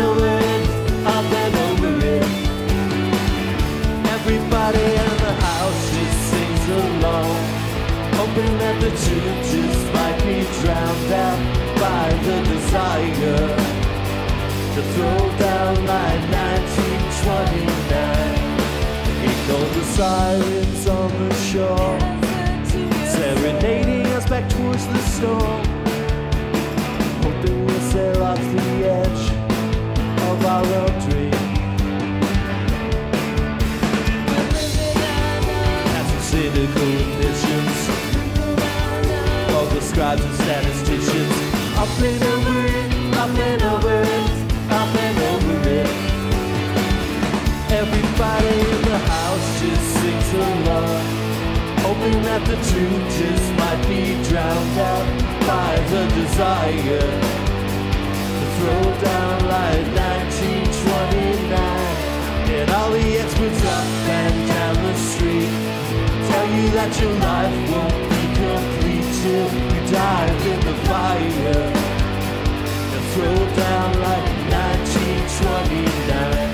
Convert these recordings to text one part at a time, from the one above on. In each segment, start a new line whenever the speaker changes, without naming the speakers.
over it, I've been over it. Everybody in the house just sings along, hoping that the tune just might be drowned out by the desire to throw down like 1929. Echo the sirens on the shore, serenading us back towards the storm, hoping we'll sail off the edge of our own dream. As the cynical visions of the scribes and statisticians, I've been over it, I've been over it, I've been over it. Everybody in the house just sings along, hoping that the truth just might be drowned out by the desire to throw down like 1929. And all the experts up and down the street tell you that your life won't be complete till you dive in the fire and throw down like 1929.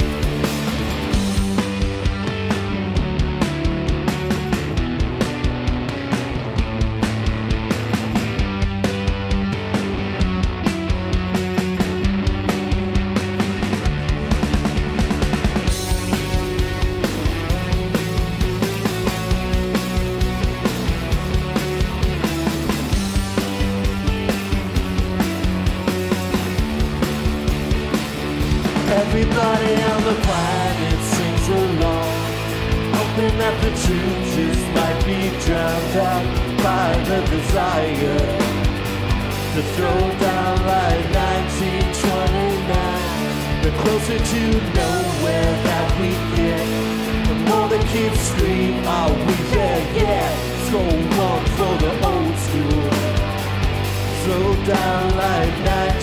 Everybody on the planet sings along, hoping that the truth just might be drowned out by the desire to throw down like 1929. The closer to nowhere that we get, the more the kids scream, "Are we there yet?" Let's go one for the old school. Throw down like 1929.